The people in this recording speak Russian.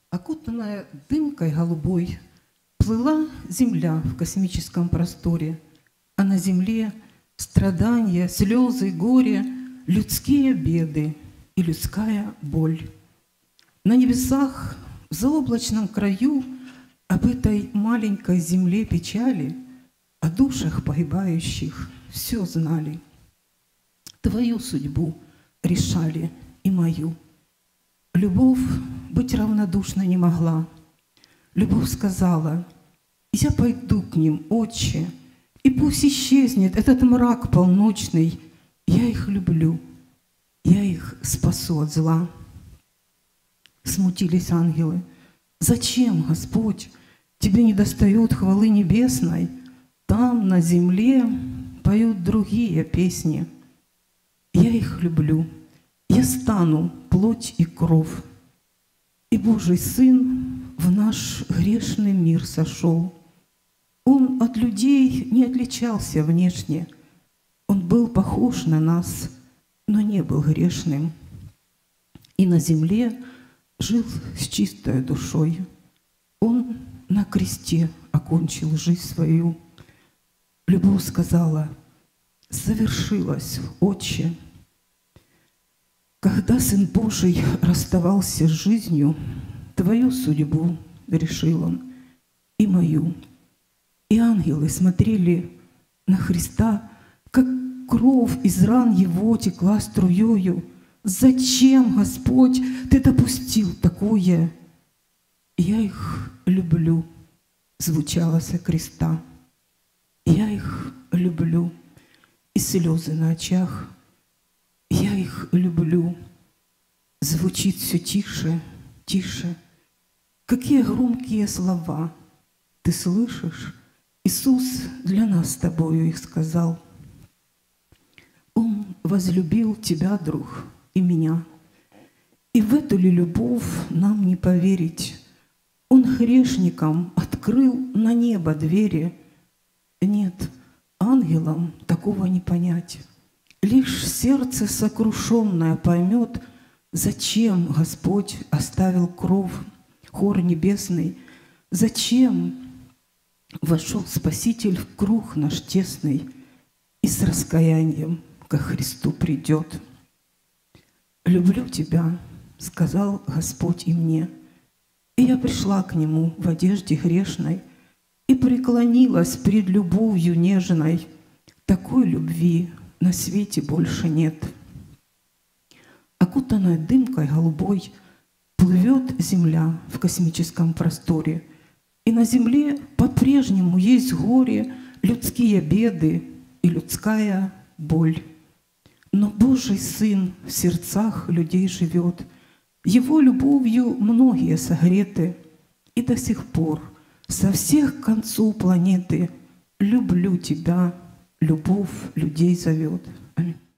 Окутанная дымкой голубой, плыла земля в космическом просторе, а на земле страдания, слезы, горе, людские беды и людская боль. На небесах, в заоблачном краю, об этой маленькой земле печали, о душах погибающих все знали. Твою судьбу решали и мою. Любовь быть равнодушной не могла. Любовь сказала: «Я пойду к ним, Отче, и пусть исчезнет этот мрак полночный. Я их люблю, я их спасу от зла». Смутились ангелы. «Зачем, Господь, тебе недостает хвалы небесной? Там, на земле, поют другие песни. Я их люблю, я стану плоть и кровь. И Божий Сын в наш грешный мир сошел. Он от людей не отличался внешне. Он был похож на нас, но не был грешным. И на земле жил с чистой душой. Он на кресте окончил жизнь свою. Любовь сказала: «Совершилось, Отче». Когда Сын Божий расставался с жизнью, твою судьбу решил Он и мою. И ангелы смотрели на Христа, как кровь из ран Его текла струёю. «Зачем, Господь, Ты допустил такое?» «Я их люблю», — звучало со креста. «Я их люблю», и слезы на очах. «Я их люблю», звучит все тише, тише. Какие громкие слова ты слышишь? Иисус для нас с тобою их сказал. Он возлюбил тебя, друг, и меня. И в эту ли любовь нам не поверить? Он грешникам открыл на небо двери. Нет, ангелам такого не понять. Лишь сердце сокрушенное поймет, зачем Господь оставил кровь, хор небесный, зачем вошел Спаситель в круг наш тесный и с раскаянием ко Христу придет. «Люблю тебя», — сказал Господь и мне, и я пришла к Нему в одежде грешной и преклонилась пред любовью нежной. Такой любви на свете больше нет. Окутанная дымкой голубой плывет земля в космическом просторе, и на земле по-прежнему есть горе, людские беды и людская боль. Но Божий Сын в сердцах людей живет, Его любовью многие согреты, и до сих пор со всех концов планеты люблю тебя, любовь людей зовет. Аминь.